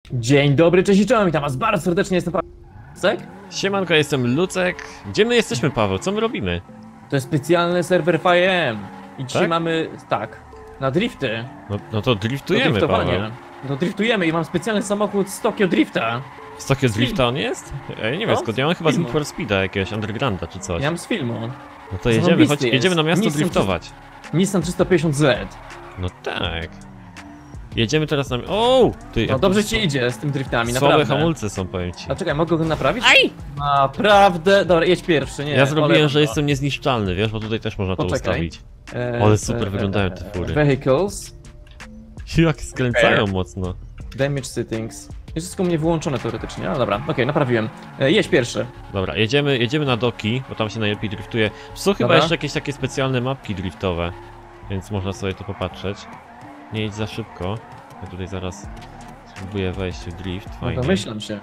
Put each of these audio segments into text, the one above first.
Dzień dobry, cześć i czołem, witam was bardzo serdecznie, jestem Paweł. Siemanko, jestem Lucek. Gdzie my jesteśmy, Paweł? Co my robimy? To jest specjalny serwer FIM. I dzisiaj Tak? mamy, na drifty. No to Do driftujemy, driftowania. Paweł. No driftujemy i mam specjalny samochód z Tokyo Drifta. Z Tokyo Drifta on jest? Ja nie wiem No, skąd, ja mam z chyba z filmu. Need for Speeda jakiegoś Undergrounda czy coś. Ja mam z filmu. No to jedziemy, chodź, zarąbisty jedziemy na jest. miasto Nissan driftować. Nissan 350Z. No tak. Jedziemy teraz na... O! Ty, No jak dobrze tu ci idzie z tym driftami, Słabe naprawdę. hamulce są, powiem ci. A czekaj, mogę go naprawić? Aj! Naprawdę? Dobra, jedź pierwszy, nie. Ja zrobiłem, olewam że to. jestem niezniszczalny, wiesz, bo tutaj też można to Poczekaj. ustawić. Ale super wyglądają te fury. Vehicles, Jak skręcają mocno. damage settings. Jest wszystko u mnie wyłączone teoretycznie, no dobra, okej, naprawiłem. Jedź pierwszy. Dobra, jedziemy na doki, bo tam się najlepiej driftuje. Są chyba Dobra. jeszcze jakieś takie specjalne mapki driftowe, więc można sobie to popatrzeć. Nie idź za szybko. Ja tutaj zaraz spróbuję wejść w drift, No fajnie. domyślam się.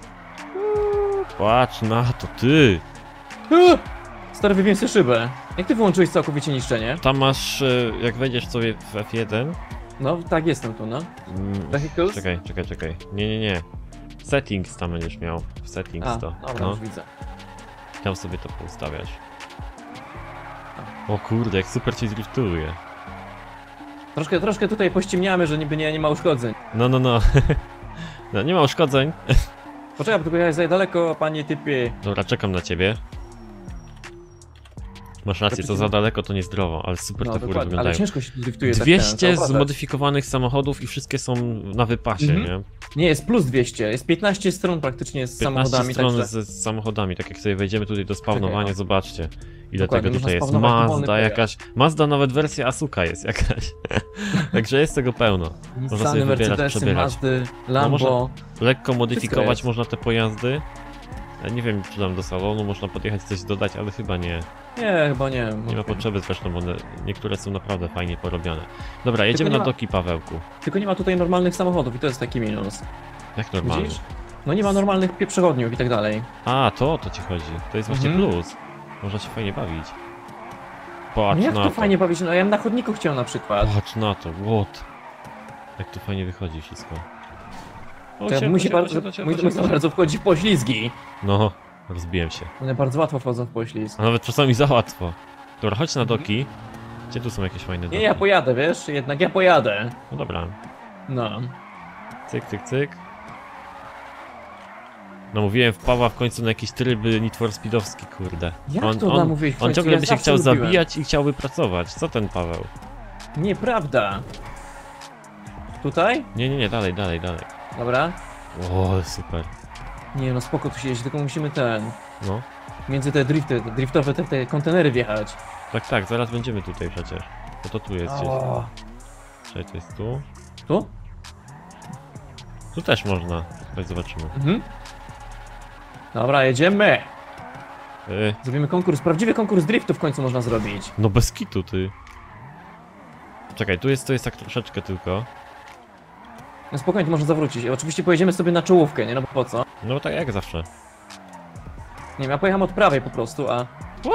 Patrz na to, ty! Stary, wybiłem sobie szybę. Jak ty wyłączyłeś całkowicie niszczenie? Tam masz, jak wejdziesz sobie w F1... No, tak, jestem tu, no. Vehicles? Czekaj. Nie. Settings tam będziesz miał. W settings A, to. dobra, No, już widzę. tam sobie to poustawiasz. O kurde, jak super ci driftuje. Troszkę tutaj pościemniamy, że niby nie ma uszkodzeń. No. No, nie ma uszkodzeń. Poczekaj, bo tylko ja za daleko, panie typie. Dobra, czekam na ciebie. Masz rację, co za daleko to niezdrowo, ale super No, te fury dokładnie, ale wyglądają. ciężko się tu driftuje. 200 tak zmodyfikowanych samochodów i wszystkie są na wypasie, Mhm. nie? Nie, jest plus 200, jest 15 stron praktycznie z 15 samochodami, stron także... z samochodami, tak jak sobie wejdziemy tutaj do spawnowania, Czekaj, zobaczcie. Ile Dokładnie, tego tutaj można jest. spawnować dowolny Mazda pojazd. jakaś, Mazda nawet wersja Asuka jest jakaś. Także jest tego pełno. Nissany, sobie wybierać, Mercedesy, przebierać. Mazdy, Lambo... Lekko modyfikować jest. można te pojazdy. Ja nie wiem, czy tam do salonu można podjechać coś dodać, ale chyba nie. Nie, chyba nie. Nie ma potrzeby zresztą, bo niektóre są naprawdę fajnie porobione. Dobra, jedziemy nie na ma- doki, Pawełku. Tylko nie ma tutaj normalnych samochodów i to jest taki minus. Jak normalnie. Widzisz? No nie ma normalnych przechodniów i tak dalej. A, to o to ci chodzi. To jest właśnie Mhm. plus. Można się fajnie bawić. No Patrz jak na to to. fajnie bawić? No ja bym na chodniku chciał na przykład. Patrz na to, what? Jak to fajnie wychodzi wszystko. O, To mój ciepło. bardzo wchodzi w poślizgi. No, rozbiłem się. One bardzo łatwo wchodzą w poślizg. A nawet czasami za łatwo. Dobra, chodź na doki. Gdzie tu są jakieś fajne doki? Nie, ja pojadę, wiesz? Jednak ja pojadę. No dobra. No. Cyk. No mówiłem, wpadła w końcu na jakieś tryby Need for Speedowski, kurde. Jak to namówiłeś w On końcu? ciągle Ja by się zawsze chciał lubiłem. zabijać i chciał wypracować. Co ten Paweł? Nieprawda. Tutaj? Nie, dalej. Dobra. O, super. Nie no, spoko tu się jeździ, tylko musimy No. między te driftowe te kontenery wjechać. Tak, zaraz będziemy tutaj przecież. No to tu jest gdzieś. O. Czekaj, to jest tu. Tu? Tu też można. Chodź, zobaczymy. Mhm. Dobra, jedziemy. Yy, Zrobimy konkurs, prawdziwy konkurs driftu w końcu można zrobić. no bez kitu, ty. Czekaj, to jest tak troszeczkę tylko. No spokojnie, to można zawrócić. Oczywiście pojedziemy sobie na czołówkę, nie? No bo po co? No tak jak zawsze. Nie wiem, ja pojechałem od prawej po prostu, a...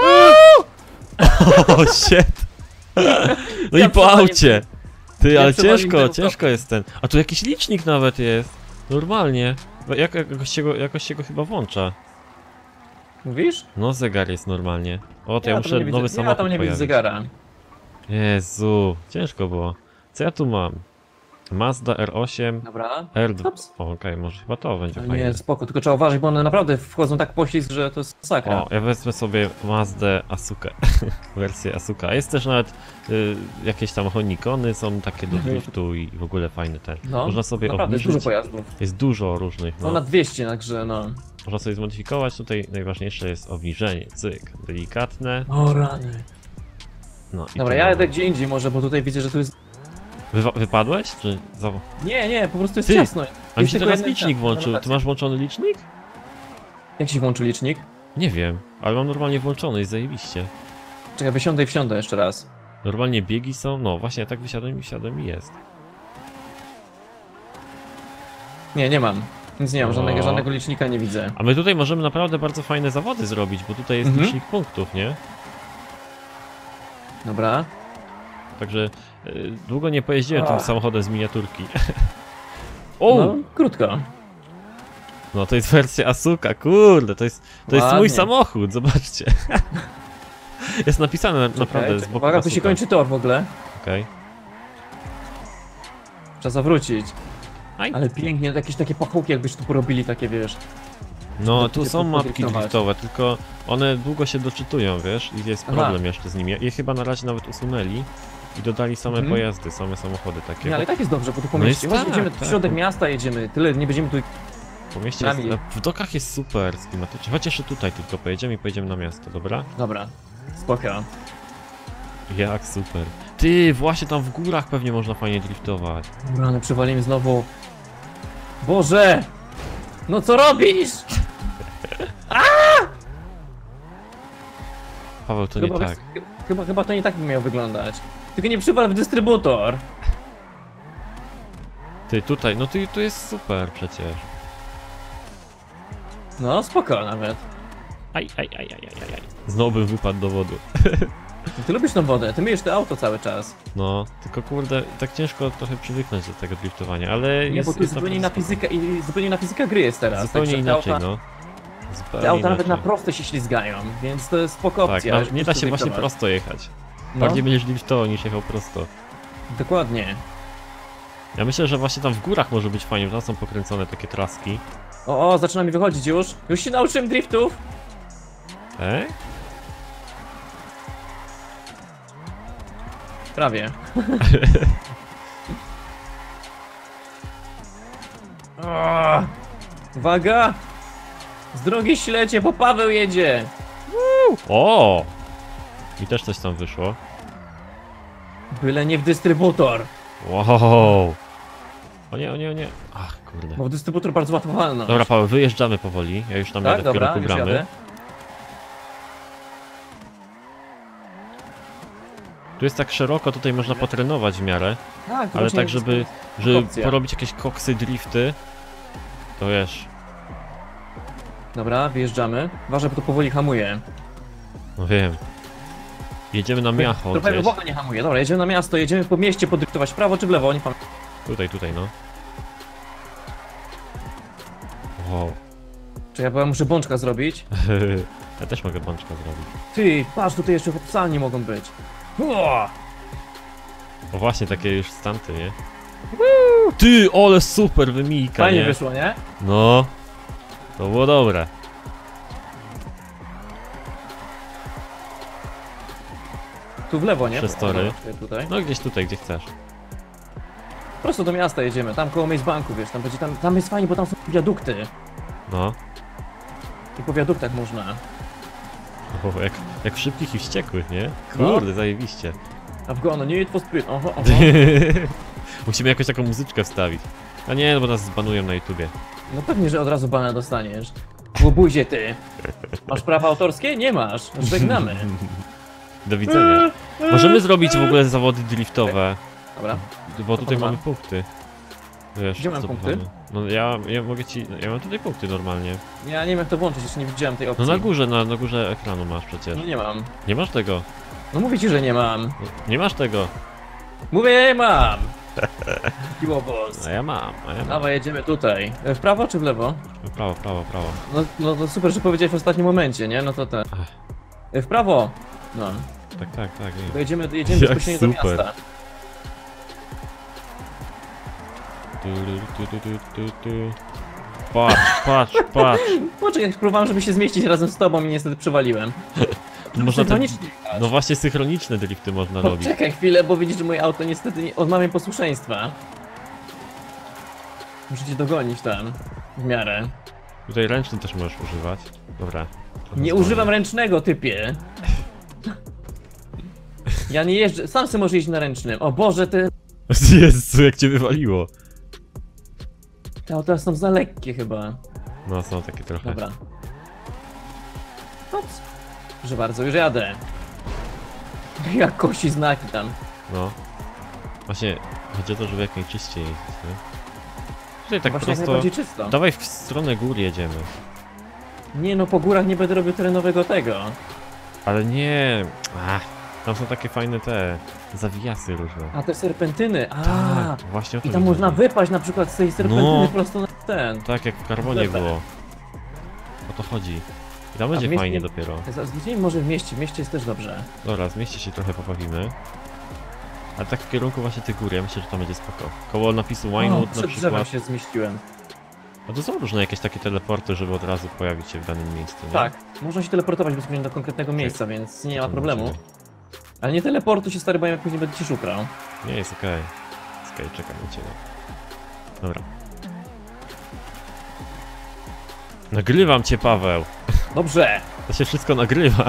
O, shit! No Ja i po przewaliłem- aucie! Ty, ja ale przewaliłem ciężko jest ten. A tu jakiś licznik nawet jest. Normalnie. Jakoś się go chyba włącza. Mówisz? No zegar jest normalnie. O, to ja tam muszę nie nowy widzę, samochód ja tam nie widzę pojawić. zegara. Jezu, ciężko było. Co ja tu mam? Mazda R8, Dobra. R2. Ups. O, okej, może chyba to będzie Ale fajne. nie, spoko, tylko trzeba uważać, bo one naprawdę wchodzą tak poślizg, że to jest masakra. O, ja wezmę sobie Mazdę Asukę. Wersję Asuka. Jest też nawet jakieś tam honikony, są takie do driftu i w ogóle fajne ten. No, Można sobie naprawdę, obniżyć. dużo pojazdów. Jest dużo różnych, No no. na 200, także no. Można sobie zmodyfikować. Tutaj najważniejsze jest obniżenie. Cyk. Delikatne. O rany. No i Dobra, to ja mamy. jadę gdzie indziej może, bo tutaj widzę, że tu jest... Wypadłeś? Czy za... Nie, po prostu jest Ty, ciasno. A mi Jest się tylko teraz jeden licznik ten, włączył. Ty lokacja. masz włączony licznik? Jak się włączy licznik? Nie wiem, ale mam normalnie włączony i zajebiście. Czekaj, wysiądę i wsiądę jeszcze raz. Normalnie biegi są, no właśnie, tak wysiadłem i jest. Nie mam. Nic nie mam, O. żadnego licznika nie widzę. A my tutaj możemy naprawdę bardzo fajne zawody zrobić, bo tutaj jest Mhm. licznik punktów, nie? Dobra. Także długo nie pojeździłem tym Ach. samochodem z miniaturki. O! No, krótko. No to jest wersja Asuka, kurde, to jest mój Ładnie. samochód, zobaczcie. Jest napisane naprawdę z boku Uwaga, tu się Asuka. kończy tor w ogóle. Okej. Trzeba zawrócić. Aj. Ale pięknie, jakieś takie pachołki jakbyś tu porobili, takie wiesz. No Żeby tu się są mapki podriftować. driftowe, tylko one długo się doczytują, wiesz, i jest Aha. problem jeszcze z nimi. Je chyba na razie nawet usunęli i dodali same Mhm. pojazdy, same samochody takie. Nie, ale i tak jest dobrze, bo tu po No mieście. jest Chodź, tak, jedziemy tak. w środek miasta, jedziemy. Tyle, nie będziemy tu... Po mieście jest, Nami. w dokach jest super klimatycznie. Chodź jeszcze tutaj tylko pojedziemy i pojedziemy na miasto, dobra? Dobra, spoko. Jak super. Ty, właśnie tam w górach pewnie można fajnie driftować. Rany, przywalimy znowu. Boże! No co robisz? Paweł, to nie Chyba, tak. chyba to nie tak by miał wyglądać. Tylko nie przywal w dystrybutor. Ty, tutaj, no tu jest super przecież. No, spoko nawet. Aj. Znowu bym wypadł do wody. Ty lubisz tą wodę, ty myjesz to auto cały czas. No, tylko kurde, tak ciężko trochę przywyknąć do tego driftowania, ale Nie, jest, bo tu jest zupełnie inna naprawdę spoko. fizyka i zupełnie inna fizyka gry jest teraz. Zupełnie także te inaczej, auta, no. Te Zupełnie auta nawet na inaczej. proste się ślizgają, więc to jest spoko Tak, opcja. żeby nie da tu się właśnie driftować. prosto jechać. No, Bardziej będziesz driftował niż jechał prosto. dokładnie. Ja myślę, że właśnie tam w górach może być fajnie, bo tam są pokręcone takie traski. O, zaczyna mi wychodzić już. Już się nauczyłem driftów. Prawie. O, uwaga! Z drogi ślecie, bo Paweł jedzie! O! Mi też coś tam wyszło. Byle nie w dystrybutor, Wow! O nie. Ach, kurde. bo w dystrybutor bardzo łatwo walnąć. Dobra, Paweł, wyjeżdżamy powoli. Ja już tam tak, jadę w dobra, kierunku już bramy. jadę. Tu jest tak szeroko, tutaj można potrenować w miarę. Tak, to Ale właśnie tak, żeby opcja. porobić jakieś koksy, drifty, to wiesz, Dobra, wyjeżdżamy. Uważaj, bo to powoli hamuje. no wiem. Jedziemy na miasto To gdzieś. Boga nie hamuje. Dobra, jedziemy na miasto, jedziemy po mieście podyktować w prawo czy w lewo, nie pamiętam. Tutaj, no. Wow. Czy ja muszę bączka zrobić? Ja też mogę bączka zrobić. Ty, patrz, tutaj jeszcze salnie mogą być. Ua! O właśnie, takie już stanty, nie? Ty, ale super wymijka, Fajnie nie? wyszło, nie? No. To było dobre. Tu w lewo, nie? Przez tory. Czekaj, tutaj. No gdzieś tutaj, gdzie chcesz. Prosto do miasta jedziemy, tam koło Maze Banku, wiesz, tam jest fajnie, bo tam są wiadukty. No. I po wiaduktach można. O, jak w szybkich i wściekłych, nie? No. Kurde, zajebiście. A w go, nie for speed, oho. Musimy jakoś taką muzyczkę wstawić. A nie, no bo nas zbanują na YouTubie. No pewnie, że od razu bana dostaniesz. Łobuzie ty. Masz prawa autorskie? Nie masz. Żegnamy. Do widzenia. Możemy zrobić w ogóle zawody driftowe, Dobra. bo tutaj podoba. mamy punkty. Wiesz, Gdzie mam zdobywamy. punkty? No ja mogę ci, ja mam tutaj punkty normalnie. Ja nie wiem jak to włączyć, jeszcze nie widziałem tej No opcji. na górze, na górze ekranu masz przecież. No nie mam. Nie masz tego. No mówię ci, że nie mam. No, nie masz tego. Mówię, nie mam. Kiłobos. A ja mam. Dawaj, jedziemy tutaj. W prawo czy w lewo? Prawo. No to super, że powiedziałeś w ostatnim momencie, nie? No to ten. W prawo. No. Tak, To nie. jedziemy Jak bezpośrednio do super. miasta. Tu. Patrz. Poczekaj, próbowałem, żeby się zmieścić razem z tobą i niestety przywaliłem. Można tak, Synchronicznie. no właśnie synchroniczne drifty można robić. Poczekaj chwilę, bo widzisz, że moje auto niestety nie odmawia posłuszeństwa. Muszę cię dogonić tam. W miarę. Tutaj ręczny też możesz używać. Dobra. trochę Nie zwolnię. używam ręcznego, typie. Ja nie jeżdżę, sam sobie możesz jeździć na ręcznym. O Boże, Jezu, jak cię wywaliło. te auta są za lekkie chyba. No są takie trochę. Dobra. Ops. Proszę bardzo, już jadę. Jak kosi znaki tam. No. Właśnie, chodzi o to, żeby jak najczyściej jeździć, nie? Tutaj tak Właśnie prosto... najbardziej czysto. Dawaj w stronę gór jedziemy. Nie no, po górach nie będę robił terenowego tego. Ale nie... Ach, Tam są takie fajne te zawijasy różne. A te serpentyny, Tak, właśnie o to i tam mi można chodzi. wypaść na przykład z tej serpentyny No. prosto na ten. Tak, jak w Carbonie Lewe. było. O to chodzi. I tam będzie w mieście- fajnie dopiero. Zwiedzimy może w mieście jest też dobrze. Dobra, z mieście się trochę pobawimy. Ale tak w kierunku właśnie tych gór, ja myślę, że tam będzie spoko. Koło napisu Winewood na Przed drzewem przykład. się zmieściłem. No to są różne jakieś takie teleporty, żeby od razu pojawić się w danym miejscu, nie? Tak, można się teleportować bezpośrednio do konkretnego miejsca, więc nie ma To problemu. będzie- Ale nie teleportu się stary, bo ja później będę ci szukał. Nie, jest okej. Jest okej, czekam na ciebie. Dobra. Nagrywam cię, Paweł! Dobrze! To się wszystko nagrywa.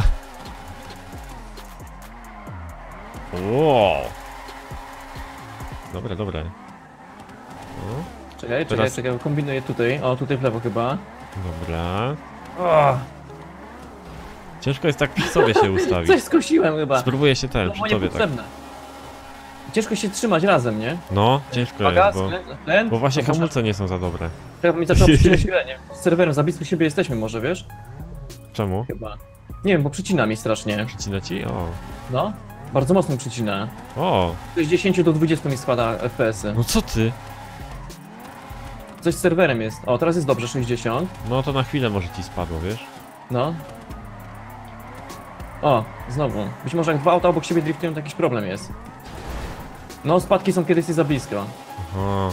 Wow. Dobre, dobre. No, Czekaj, Teraz- czekaj, kombinuję tutaj. O, tutaj w lewo chyba. dobra. O, Ciężko jest tak przy sobie się ustawić. coś skosiłem chyba. Spróbuję się ten, To przy było tobie tak. niepotrzebne. Ciężko się trzymać razem, nie? No, ciężko Uwaga, jest, sklęt. bo właśnie To może- hamulce nie są za dobre. Chyba mi zaczęło przycinać chwilę, nie? Z serwerem, za blisko siebie jesteśmy może, wiesz? Czemu? Chyba. Nie wiem, bo przycina mi strasznie. Przycina ci? O. No, bardzo mocno przycina. O, Z 60 do 20 mi spada FPS-y. no co ty? Coś z serwerem jest. O, teraz jest dobrze, 60. No to na chwilę może ci spadło, wiesz? No. O, znowu. Być może jak dwa auta obok siebie driftują, to jakiś problem jest. No, spadki są kiedyś za blisko. Aha.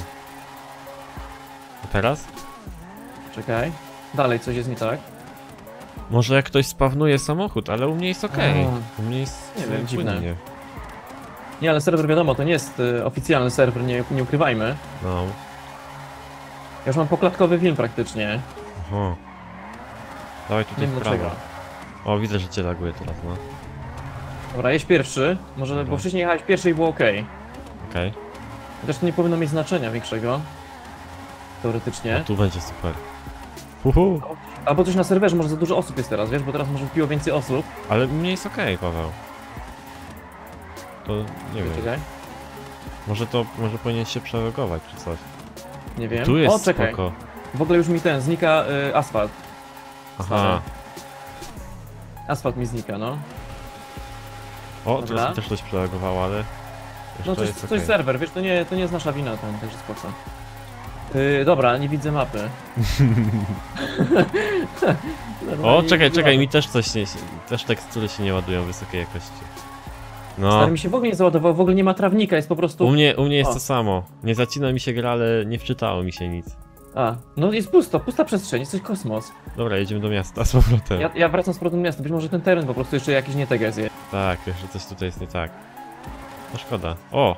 A teraz? Czekaj. Dalej coś jest nie tak. Może jak ktoś spawnuje samochód, ale u mnie jest okej. A. U mnie jest Nie wiem, dziwne. płynnie. Nie, ale serwer wiadomo, to nie jest oficjalny serwer, nie ukrywajmy. No. Ja już mam poklatkowy film praktycznie. Aha. Dawaj Nie tutaj wiem w prawo. dlaczego. O, widzę, że cię laguje teraz, no. Dobra, jedź pierwszy. Może, bo Dobra. wcześniej jechałeś pierwszy i było ok. Okej. Chociaż to nie powinno mieć znaczenia większego. Teoretycznie. O, tu będzie super. Huhu. Albo coś na serwerze, może za dużo osób jest teraz, wiesz, bo teraz może wpiło więcej osób. Ale u mnie jest okej, Paweł. To nie wiem. Czekaj, Może powinien się przelogować czy coś. nie wiem. Tu jest O, czekaj. spoko. W ogóle już mi znika asfalt. Aha. Asfalt mi znika, no. O, Dobra. teraz mi też coś przelogowało, ale... Już No to coś, jest coś okej. serwer, wiesz, to nie jest nasza wina tam, także spoko. Dobra, nie widzę mapy. O, Normalnie czekaj, nie czekaj, widzę mi też coś nie... Też tekstury się nie ładują wysokiej jakości. mapy. No, Stary mi się w ogóle nie załadował, w ogóle nie ma trawnika, jest po prostu... u mnie jest O. to samo. Nie zacina mi się gra, ale nie wczytało mi się nic. A, no jest pusto, pusta przestrzeń, jest coś kosmos. Dobra, jedziemy do miasta z powrotem. Ja wracam z powrotem do miasta, być może ten teren po prostu jeszcze jakiś nieteges jest. Tak, jeszcze coś tutaj jest nie tak. No szkoda. O!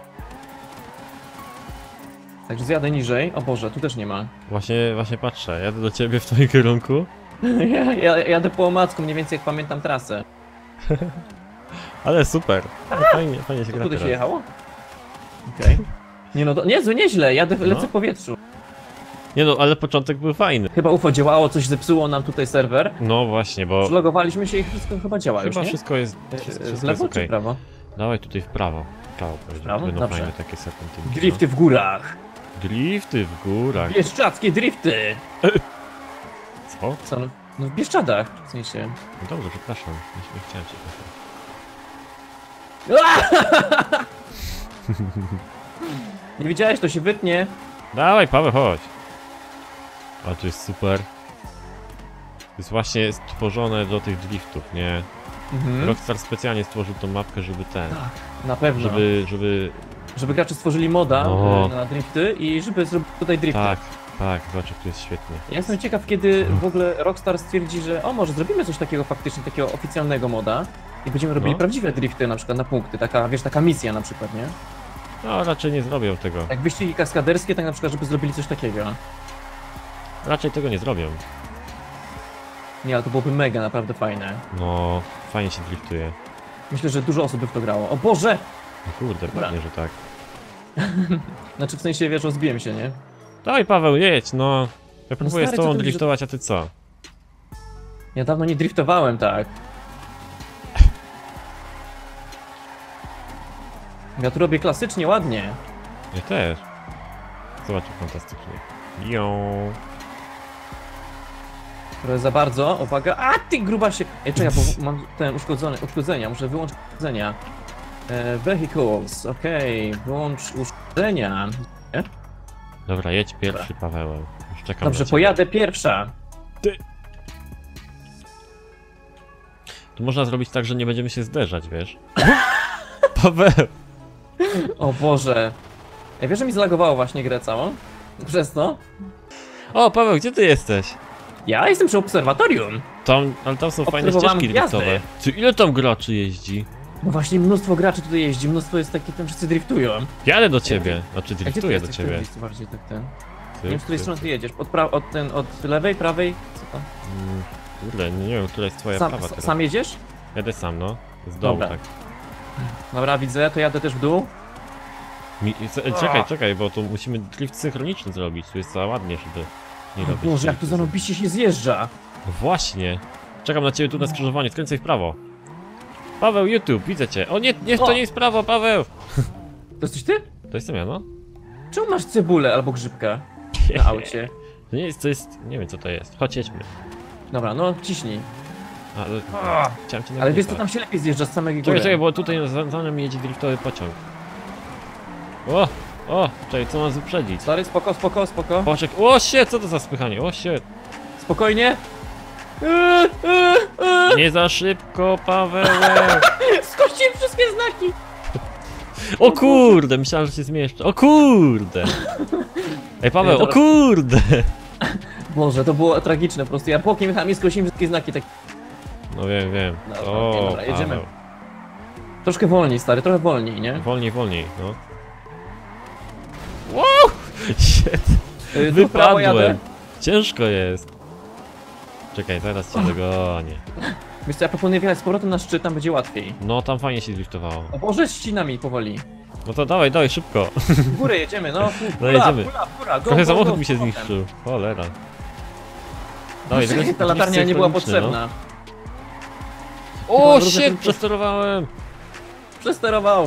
Także zjadę niżej. O Boże, tu też nie ma. Właśnie patrzę, jadę do ciebie w twoim kierunku. Ja jadę po omacku, mniej więcej jak pamiętam trasę. Ale super. Fajnie się gra Tutaj się teraz. jechało? Okej. Nie no, niezłe, nieźle, lecę No. w powietrzu. Nie no, ale początek był fajny. Chyba UFO działało, coś zepsuło nam tutaj serwer. No właśnie, bo Zlogowaliśmy się i wszystko chyba działa już, chyba nie? wszystko jest Z wszystko jest lewo czy okej. prawo? Dawaj tutaj w prawo. W prawo pojedziemy. prawo? Będą Dobrze. fajne takie serpentynki. Drifty w górach. No. Drifty w górach. Bieszczadzkie drifty. Co? Co? No w Bieszczadach, w sensie. No dobrze, przepraszam. Nie chciałem cię przepraszać. Nie widziałeś, to się wytnie. Dawaj, Paweł, chodź. A tu jest super. To jest właśnie stworzone do tych driftów, nie? Mhm. Rockstar specjalnie stworzył tą mapkę, żeby ten... Na pewno. Żeby gracze stworzyli moda No. na drifty i żeby zrobić tutaj drifty. Tak, zobacz, jak tu jest świetnie. Ja jestem ciekaw, kiedy w ogóle Rockstar stwierdzi, że o, może zrobimy coś takiego faktycznie, takiego oficjalnego moda i będziemy robili No. prawdziwe drifty na przykład na punkty, taka, wiesz, taka misja na przykład, nie? No, raczej nie zrobią tego. Jak wyścigi kaskaderskie, tak na przykład, żeby zrobili coś takiego. Raczej tego nie zrobią. Nie, ale to byłoby mega, naprawdę fajne. No, fajnie się driftuje. Myślę, że dużo osób by w to grało. O Boże! No kurde, Dobra. pewnie, że tak. Znaczy w sensie, wiesz, rozbiłem się, nie? Dawaj, Paweł, jedź, no. Ja próbuję stary, z tobą co ty driftować, a ty co? Ja dawno nie driftowałem, tak. Ja tu robię klasycznie, ładnie. Ja też. Zobacz, jak fantastycznie. Ją. Trochę za bardzo, uwaga. A ty gruba się. Ej, czekaj, bo mam ten uszkodzenia, muszę wyłączyć uszkodzenia. Vehicles, okej, wyłącz uszkodzenia. Nie? Dobra, jedź pierwszy, Paweł. Już czekam Dobrze, na ciebie. pojadę pierwsza. Tu można zrobić tak, że nie będziemy się zderzać, wiesz? Paweł! O Boże. Ej, wiesz, że mi zlagowało właśnie grę całą? Przez to? O, Paweł, gdzie ty jesteś? Ja jestem przy obserwatorium. Ale tam są fajne Obserwowałem ścieżki gwiazdy. driftowe. Czy ile tam graczy jeździ? No właśnie, mnóstwo graczy tutaj jeździ, mnóstwo jest takie, tam wszyscy driftują. Jadę do ciebie. Znaczy A gdzie ty driftuję do jesteś? ciebie. Jest bardziej tak ten. Ty, Nie wiem, z której ty, strony ty. ty jedziesz. Od lewej, prawej? Co tam? Kurde, nie wiem, która jest twoja prawa teraz. Sam jedziesz? Jadę sam, no. Z dołu, Dobra. tak. Dobra, widzę, to jadę też w dół. Czekaj, bo tu musimy drift synchroniczny zrobić. Tu jest za ładnie, żeby nie robić. Boże, jak tu driftu. zarobiście się zjeżdża. No właśnie. Czekam na ciebie tu na skrzyżowanie, skręcaj w prawo. Paweł, YouTube, widzę cię. O nie, nie, to O! nie jest prawo, Paweł! To jesteś ty? To jestem ja, no. Czemu masz cebulę albo grzybkę na aucie? To nie jest, to jest, nie wiem co to jest. Chodź, jedźmy. Dobra, no ciśnij. Chciałem cię Ale wiesz co, nagrywać. tam się lepiej zjeżdża z samego góry. Czekaj, bo tutaj za nami jedzie driftowy pociąg. O, czekaj, co nas wyprzedzić? Stary, spoko, spoko, spoko. Poczek, o shit, co to za spychanie? O shit. Spokojnie. Nie za szybko, Paweł. Skościłem wszystkie znaki. O kurde, myślałem, że się zmieszczę. O kurde. Ej, Paweł, o Teraz- kurde. Boże, to było tragiczne po prostu. Ja bokiem jechałem i skosiłem wszystkie znaki tak. No wiem. Dobra, O, dobra, jedziemy. Paweł. Troszkę wolniej, stary, trochę wolniej, nie? Wolniej, no. Wow! Shit. Tu w prawo jadę. Wypadłem. Ciężko jest. Czekaj, zaraz cię dogonię. Wiesz co, ja proponuję wjechać z powrotem na szczyt, tam będzie łatwiej. No, tam fajnie się driftowało. O Boże, ścina mi powoli. No to dawaj, szybko. W górę jedziemy, no. No jedziemy. Góra, go, Trochę go, samochód go, mi się z powrotem. zniszczył. Cholera. Ta latarnia nie była synchroniczny, potrzebna. No. O, Chyba shit, rozumiem, przesterowałem. Przesterował.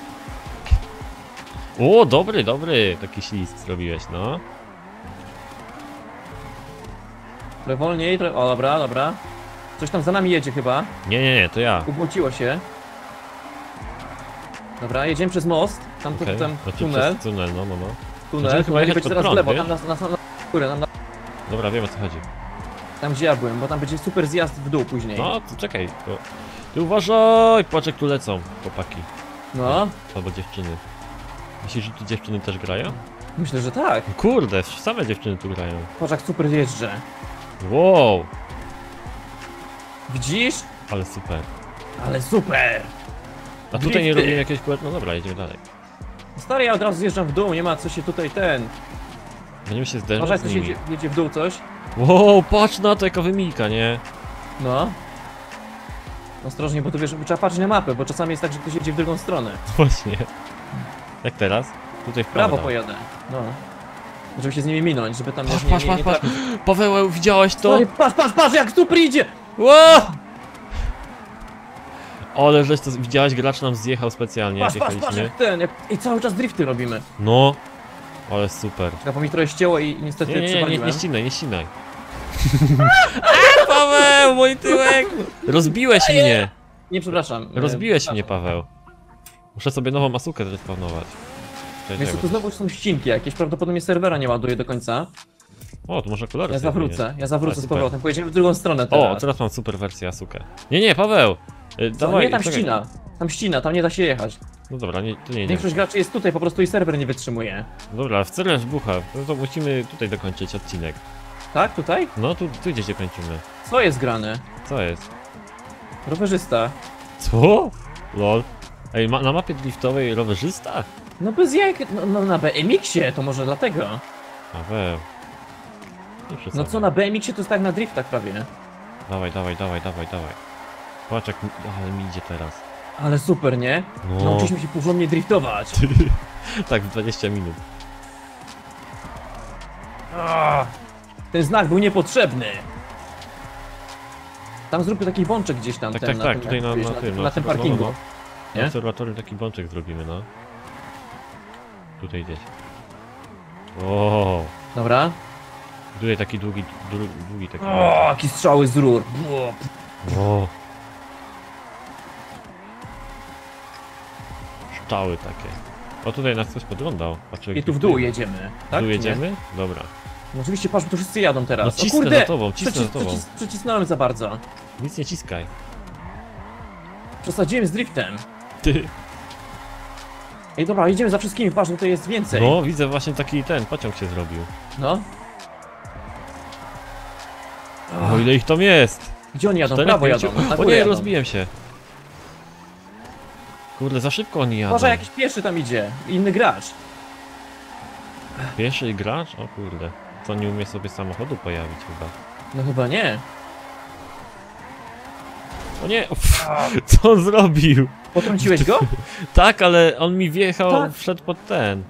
O, dobry. Taki ślizg zrobiłeś, no. Trochę wolniej, trochę... O, dobra. Coś tam za nami jedzie chyba. Nie, to ja. Ubłociło się. Dobra, jedziemy przez most. Tam, Okej. tam Znaczy tunel. przez tunel, no. Tunel. Będziemy chyba jechać Będzie pod teraz w prąd, lewo, wiesz? tam na górę, Dobra, wiem o co chodzi. tam gdzie ja byłem, bo tam będzie super zjazd w dół później. No, to czekaj. Ty uważaj, patrz jak tu lecą chłopaki. No, Albo dziewczyny. Myślisz, że tu dziewczyny też grają? myślę, że tak. Kurde, same dziewczyny tu grają. Patrz jak super jeżdżę. Wow, Widzisz? ale super. Ale super! A tutaj nie Drifty. robimy jakiegoś No dobra, jedziemy dalej. Stary, ja od razu zjeżdżam w dół, nie ma co się tutaj Będziemy się Może zderzać jak z coś nimi. jedzie w dół coś? Wow, patrz na to, jaka wymijka, nie? No. Ostrożnie, bo tu wiesz, trzeba patrzeć na mapę, bo czasami jest tak, że ktoś jedzie w drugą stronę. Właśnie. Jak teraz? Tutaj w W prawo prawo. pojadę. No. Żeby się z nimi minąć, żeby tam Patrz, nie, patrz, nie, nie patrz. trafić. Paweł, widziałeś to? Stary, patrz, jak super idzie! Wow! Ale żeś to widziałeś, gracz nam zjechał specjalnie, jak Patrz, jechaliśmy. jak ten, i cały czas drifty robimy. No, ale super. Ja po mi trochę ścięło i niestety Nie przewaliłem. ścinaj, nie ścinaj. A, Paweł, mój tyłek! Rozbiłeś mnie! Nie, przepraszam. Rozbiłeś mnie, Paweł. Muszę sobie nową masukę zrespawnować. Wiesz co, tu znowu są ścinki jakieś, prawdopodobnie serwera nie ładuje do końca. O, to może kolory Ja sobie zawrócę zmieniać. z super. powrotem, pojedziemy w drugą stronę O, teraz. teraz mam super wersję Asukę. Nie, Paweł! Co? Dawaj, Nie, tam czekaj. ścina. Tam ścina, tam nie da się jechać. No dobra, to nie jedziemy. Większość graczy jest tutaj, po prostu i serwer nie wytrzymuje. Dobra, w celu bucha. No to musimy tutaj dokończyć odcinek. Tak, tutaj? No, tu gdzieś dokończymy. Co jest grane? Co jest? Rowerzysta. Co? Lol. Ej, na mapie driftowej rowerzysta? No bez jajek, no na BMX-ie, to może dlatego. Paweł. Nie No przesadzaj. co, na BMX-ie to jest tak na driftach prawie. Dawaj. Patrz jak ale mi idzie teraz. Ale super, nie? No. Nauczyliśmy się porządnie driftować. Tak, w 20 minut. Ten znak był niepotrzebny. Tam zróbmy taki wączek gdzieś tam. Tak, ten, tak, tym, tutaj jak na mówisz, tym. na tym parkingu. Na Nie? obserwatorium taki bączek zrobimy, no. Tutaj gdzieś. O, Dobra. Tutaj taki długi taki... O, jakie strzały z rur. O. Szczały takie. O, tutaj nas ktoś podglądał. Patrzę, I tu w dół jedziemy, W tak? dół czy nie? jedziemy? Dobra. No oczywiście, patrz, bo tu wszyscy jadą No teraz. cisnę O kurde! za tobą, cisnę za tobą. Przycisnąłem za bardzo. Nic nie ciskaj. Przesadziłem z driftem. Ty. Ej, dobra, jedziemy za wszystkimi, patrz, tutaj jest więcej. No, widzę właśnie taki pociąg się zrobił. No. O, ile ich tam jest! Gdzie oni jadą? Czterech, Prawo pięciu. jadą, na O górę nie, jadą. rozbiłem się. Kurde, za szybko oni jadą. Może jakiś pieszy tam idzie, inny gracz. Pierwszy gracz? O kurde. To nie umie sobie samochodu pojawić chyba. No chyba nie. O nie! Uff, co on zrobił? Potrąciłeś go? Tak, ale on mi wjechał, Tak. wszedł pod ten.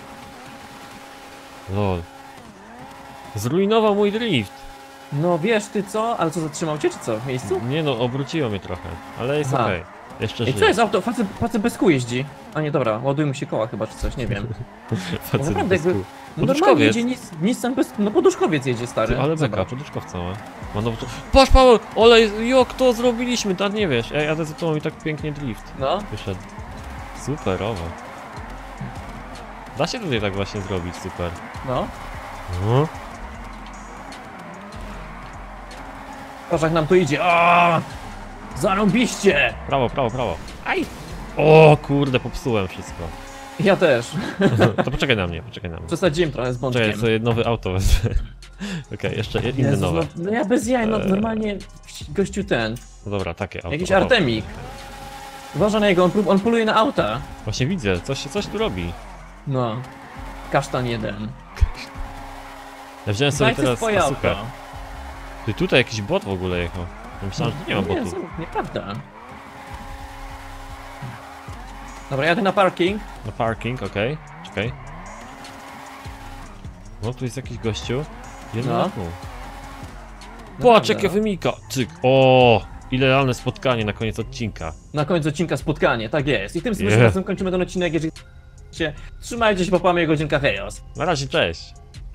Lol. Zrujnował mój drift. No wiesz ty co? Ale co, zatrzymał cię czy co? W miejscu? Nie no, obróciło mnie trochę, ale jest Aha. okej. Jeszcze Ej, co żyję. jest auto? Facet bez kół jeździ. A nie, dobra, ładuje mu się koła chyba czy coś, nie wiem. Facet naprawdę bez jakby- kół. No normalnie Poduszkowiec. jedzie nic tam bez... No poduszkowiec jedzie, stary. Ty, ale beka, Zobacz. przeduszkowca ma. Ma nowy... Patrz Paweł, ale jak to zrobiliśmy, tak nie wiesz. Ja jadę za tobą i tak pięknie drift No. wyszedł. Superowo. Da się tutaj tak właśnie zrobić, super. No. No. Patrz jak nam to idzie. O! Zarąbiście! Prawo, prawo, prawo. Aj! O kurde, popsułem wszystko. Ja też. To poczekaj na mnie, poczekaj na mnie. Przesadziłem trochę z bączkiem. Czekaj, sobie nowe auto wezmę. Okej, jeszcze inne Jezus, nowe. no ja bez jaj, no normalnie gościu ten. No dobra, takie auto. Jakiś O, Artemik. Uważaj na jego, on poluje na auta. Właśnie widzę, coś tu robi. No. Kasztan jeden. Ja wziąłem sobie Dajcie teraz swoje Asukę. auto. Ty tutaj jakiś bot w ogóle jechał. Ja myślałem, że tu nie ma botów. Nieprawda. Dobra, jadę na parking. No parking, okej. Czekaj. No tu jest jakiś gościu. Jeden No. na pół. Patrz, Naprawdę. jakie wymika! Cyk! O! Idealne spotkanie na koniec odcinka. Na końcu odcinka spotkanie, tak jest. I tym Yeah. razem kończymy ten odcinek, jeżeli chcecie. Trzymajcie się, popamy godzinka Chaos. Na razie, cześć!